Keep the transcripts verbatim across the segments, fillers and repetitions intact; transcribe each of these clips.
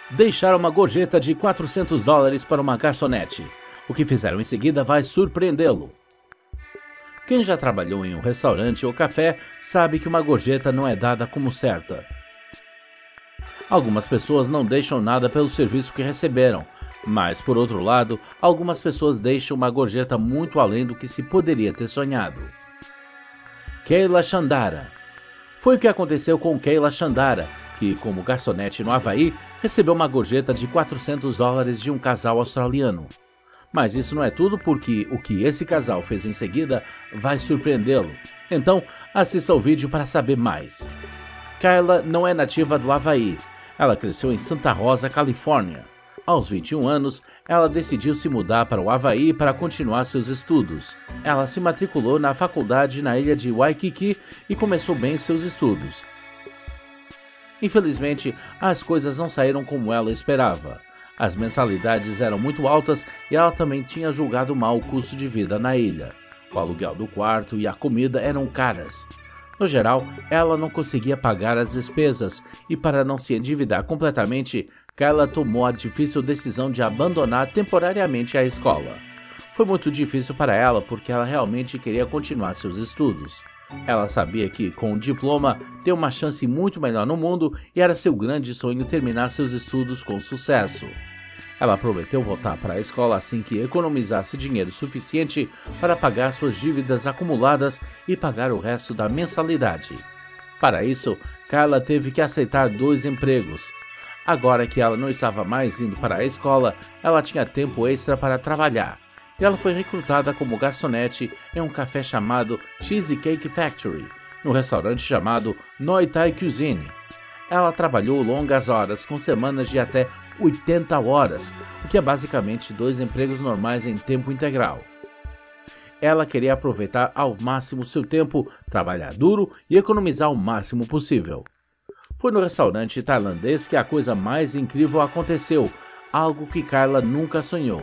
deixaram uma gorjeta de quatrocentos dólares para uma garçonete. O que fizeram em seguida vai surpreendê-lo. Quem já trabalhou em um restaurante ou café sabe que uma gorjeta não é dada como certa. Algumas pessoas não deixam nada pelo serviço que receberam, mas, por outro lado, algumas pessoas deixam uma gorjeta muito além do que se poderia ter sonhado. Kayla Chandara. Foi o que aconteceu com Kayla Chandara, que, como garçonete no Havaí, recebeu uma gorjeta de quatrocentos dólares de um casal australiano. Mas isso não é tudo, porque o que esse casal fez em seguida vai surpreendê-lo. Então, assista ao vídeo para saber mais. Kayla não é nativa do Havaí. Ela cresceu em Santa Rosa, Califórnia. Aos vinte e um anos, ela decidiu se mudar para o Havaí para continuar seus estudos. Ela se matriculou na faculdade na ilha de Waikiki e começou bem seus estudos. Infelizmente, as coisas não saíram como ela esperava. As mensalidades eram muito altas e ela também tinha julgado mal o custo de vida na ilha. O aluguel do quarto e a comida eram caras. No geral, ela não conseguia pagar as despesas e, para não se endividar completamente, Kayla tomou a difícil decisão de abandonar temporariamente a escola. Foi muito difícil para ela porque ela realmente queria continuar seus estudos. Ela sabia que, com o diploma, tem uma chance muito melhor no mundo e era seu grande sonho terminar seus estudos com sucesso. Ela prometeu voltar para a escola assim que economizasse dinheiro suficiente para pagar suas dívidas acumuladas e pagar o resto da mensalidade. Para isso, Kayla teve que aceitar dois empregos. Agora que ela não estava mais indo para a escola, ela tinha tempo extra para trabalhar. E ela foi recrutada como garçonete em um café chamado Cheesecake Factory, num restaurante chamado Noi Thai Cuisine. Ela trabalhou longas horas, com semanas de até oitenta horas, o que é basicamente dois empregos normais em tempo integral. Ela queria aproveitar ao máximo seu tempo, trabalhar duro e economizar o máximo possível. Foi no restaurante tailandês que a coisa mais incrível aconteceu, algo que Kayla nunca sonhou.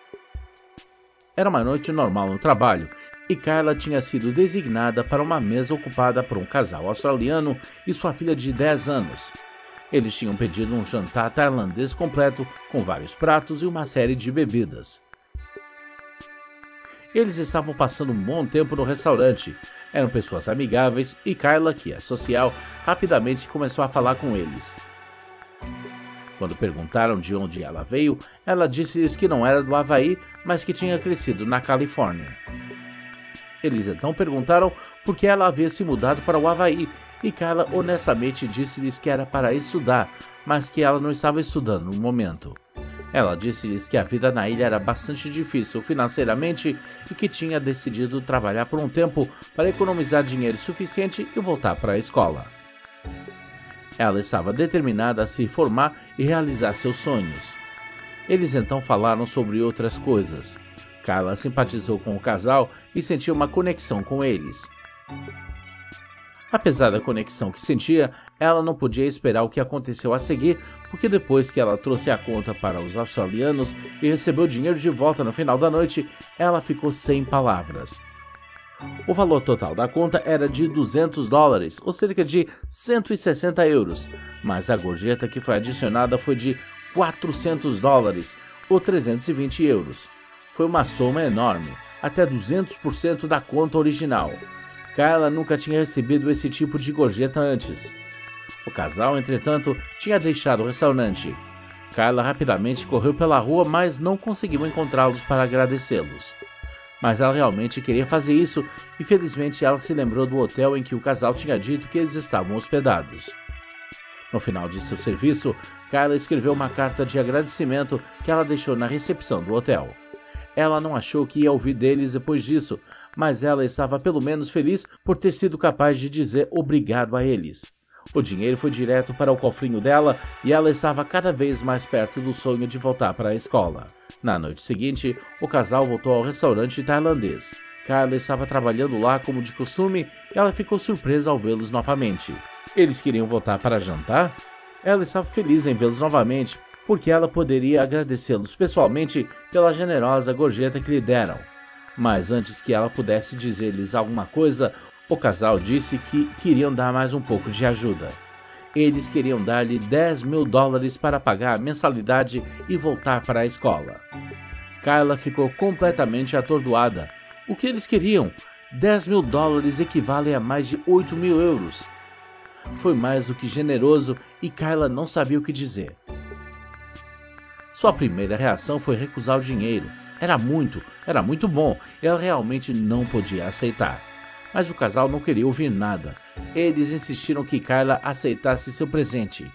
Era uma noite normal no trabalho e Kayla tinha sido designada para uma mesa ocupada por um casal australiano e sua filha de dez anos. Eles tinham pedido um jantar tailandês completo com vários pratos e uma série de bebidas. Eles estavam passando um bom tempo no restaurante, eram pessoas amigáveis e Kayla, que é social, rapidamente começou a falar com eles. Quando perguntaram de onde ela veio, ela disse-lhes que não era do Havaí, mas que tinha crescido na Califórnia. Eles então perguntaram por que ela havia se mudado para o Havaí, e Kayla honestamente disse-lhes que era para estudar, mas que ela não estava estudando no momento. Ela disse-lhes que a vida na ilha era bastante difícil financeiramente e que tinha decidido trabalhar por um tempo para economizar dinheiro suficiente e voltar para a escola. Ela estava determinada a se formar e realizar seus sonhos. Eles então falaram sobre outras coisas. Kayla simpatizou com o casal e sentiu uma conexão com eles. Apesar da conexão que sentia, ela não podia esperar o que aconteceu a seguir, porque depois que ela trouxe a conta para os australianos e recebeu o dinheiro de volta no final da noite, ela ficou sem palavras. O valor total da conta era de duzentos dólares, ou cerca de cento e sessenta euros, mas a gorjeta que foi adicionada foi de quatrocentos dólares, ou trezentos e vinte euros. Foi uma soma enorme, até duzentos por cento da conta original. Kayla nunca tinha recebido esse tipo de gorjeta antes. O casal, entretanto, tinha deixado o restaurante. Kayla rapidamente correu pela rua, mas não conseguiu encontrá-los para agradecê-los. Mas ela realmente queria fazer isso e felizmente ela se lembrou do hotel em que o casal tinha dito que eles estavam hospedados. No final de seu serviço, Kayla escreveu uma carta de agradecimento que ela deixou na recepção do hotel. Ela não achou que ia ouvir deles depois disso, mas ela estava pelo menos feliz por ter sido capaz de dizer obrigado a eles. O dinheiro foi direto para o cofrinho dela e ela estava cada vez mais perto do sonho de voltar para a escola. Na noite seguinte, o casal voltou ao restaurante tailandês. Kayla estava trabalhando lá como de costume e ela ficou surpresa ao vê-los novamente. Eles queriam voltar para jantar? Ela estava feliz em vê-los novamente, porque ela poderia agradecê-los pessoalmente pela generosa gorjeta que lhe deram. Mas antes que ela pudesse dizer-lhes alguma coisa, o casal disse que queriam dar mais um pouco de ajuda. Eles queriam dar-lhe dez mil dólares para pagar a mensalidade e voltar para a escola. Kayla ficou completamente atordoada. O que eles queriam? dez mil dólares equivalem a mais de oito mil euros. Foi mais do que generoso e Kayla não sabia o que dizer. Sua primeira reação foi recusar o dinheiro. Era muito, era muito bom, e ela realmente não podia aceitar. Mas o casal não queria ouvir nada. Eles insistiram que Kayla aceitasse seu presente.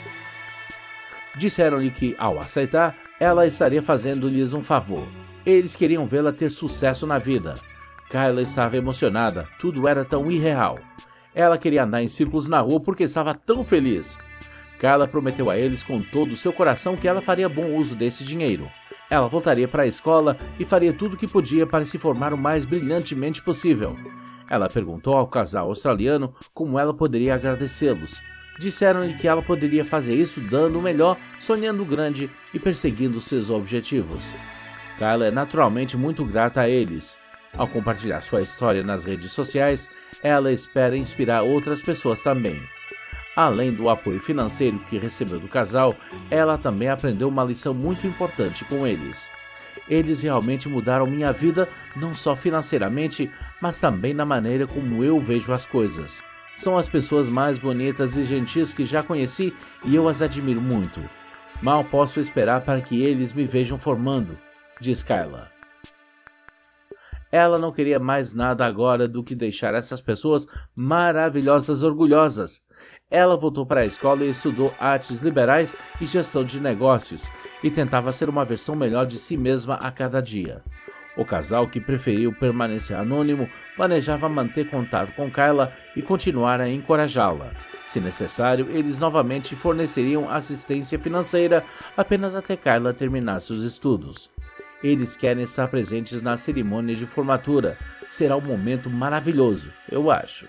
Disseram-lhe que, ao aceitar, ela estaria fazendo-lhes um favor. Eles queriam vê-la ter sucesso na vida. Kayla estava emocionada, tudo era tão irreal. Ela queria andar em círculos na rua porque estava tão feliz. Kayla prometeu a eles com todo o seu coração que ela faria bom uso desse dinheiro. Ela voltaria para a escola e faria tudo o que podia para se formar o mais brilhantemente possível. Ela perguntou ao casal australiano como ela poderia agradecê-los. Disseram-lhe que ela poderia fazer isso dando o melhor, sonhando grande e perseguindo seus objetivos. Kayla é naturalmente muito grata a eles. Ao compartilhar sua história nas redes sociais, ela espera inspirar outras pessoas também. Além do apoio financeiro que recebeu do casal, ela também aprendeu uma lição muito importante com eles. Eles realmente mudaram minha vida, não só financeiramente, mas também na maneira como eu vejo as coisas. São as pessoas mais bonitas e gentis que já conheci e eu as admiro muito. Mal posso esperar para que eles me vejam formando, diz Kayla. Ela não queria mais nada agora do que deixar essas pessoas maravilhosas orgulhosas. Ela voltou para a escola e estudou artes liberais e gestão de negócios, e tentava ser uma versão melhor de si mesma a cada dia. O casal, que preferiu permanecer anônimo, planejava manter contato com Kayla e continuar a encorajá-la. Se necessário, eles novamente forneceriam assistência financeira apenas até Kayla terminasse os estudos. Eles querem estar presentes na cerimônia de formatura. Será um momento maravilhoso, eu acho.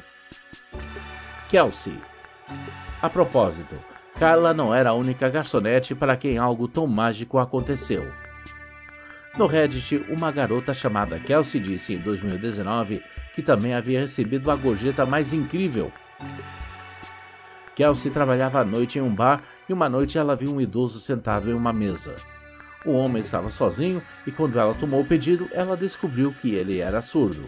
Kelsey. A propósito, Kayla não era a única garçonete para quem algo tão mágico aconteceu. No Reddit, uma garota chamada Kelsey disse em dois mil e dezenove que também havia recebido a gorjeta mais incrível. Kelsey trabalhava à noite em um bar e uma noite ela viu um idoso sentado em uma mesa. O homem estava sozinho e quando ela tomou o pedido, ela descobriu que ele era surdo.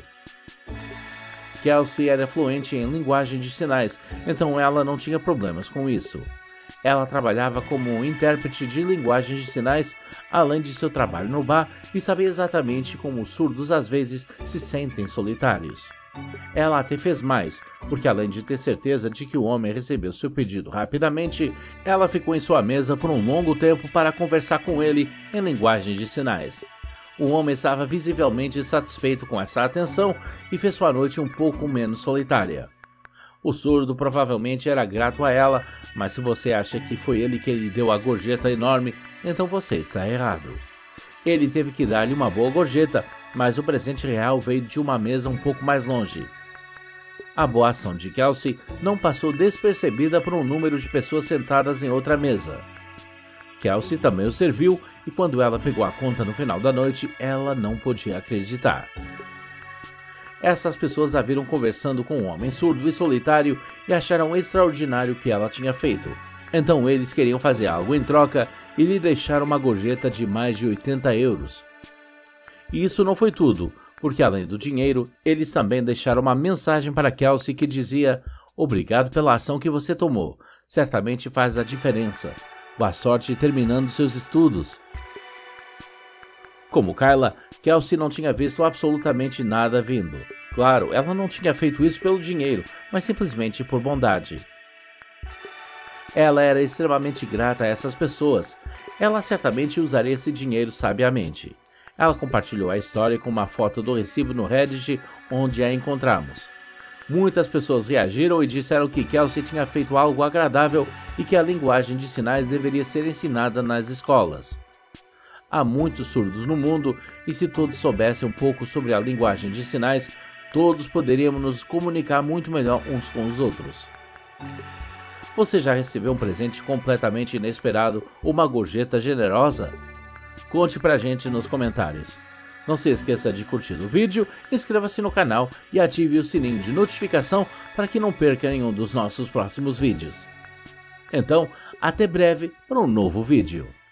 Kelsey era fluente em linguagem de sinais, então ela não tinha problemas com isso. Ela trabalhava como intérprete de linguagem de sinais, além de seu trabalho no bar, e sabia exatamente como os surdos às vezes se sentem solitários. Ela até fez mais, porque além de ter certeza de que o homem recebeu seu pedido rapidamente, ela ficou em sua mesa por um longo tempo para conversar com ele em linguagem de sinais. O homem estava visivelmente satisfeito com essa atenção e fez sua noite um pouco menos solitária. O surdo provavelmente era grato a ela, mas se você acha que foi ele que lhe deu a gorjeta enorme, então você está errado. Ele teve que dar-lhe uma boa gorjeta, mas o presente real veio de uma mesa um pouco mais longe. A boa ação de Kelsey não passou despercebida por um número de pessoas sentadas em outra mesa. Kelsey também o serviu e quando ela pegou a conta no final da noite, ela não podia acreditar. Essas pessoas a viram conversando com um homem surdo e solitário e acharam extraordinário o que ela tinha feito. Então eles queriam fazer algo em troca e lhe deixaram uma gorjeta de mais de oitenta euros. E isso não foi tudo, porque além do dinheiro, eles também deixaram uma mensagem para Kelsey que dizia: "Obrigado pela ação que você tomou, certamente faz a diferença. Boa sorte terminando seus estudos." Como Kayla, Kelsey não tinha visto absolutamente nada vindo. Claro, ela não tinha feito isso pelo dinheiro, mas simplesmente por bondade. Ela era extremamente grata a essas pessoas. Ela certamente usaria esse dinheiro sabiamente. Ela compartilhou a história com uma foto do recibo no Reddit, onde a encontramos. Muitas pessoas reagiram e disseram que Kelsey tinha feito algo agradável e que a linguagem de sinais deveria ser ensinada nas escolas. Há muitos surdos no mundo e se todos soubessem um pouco sobre a linguagem de sinais, todos poderíamos nos comunicar muito melhor uns com os outros. Você já recebeu um presente completamente inesperado ou uma gorjeta generosa? Conte pra gente nos comentários. Não se esqueça de curtir o vídeo, inscreva-se no canal e ative o sininho de notificação para que não perca nenhum dos nossos próximos vídeos. Então, até breve para um novo vídeo.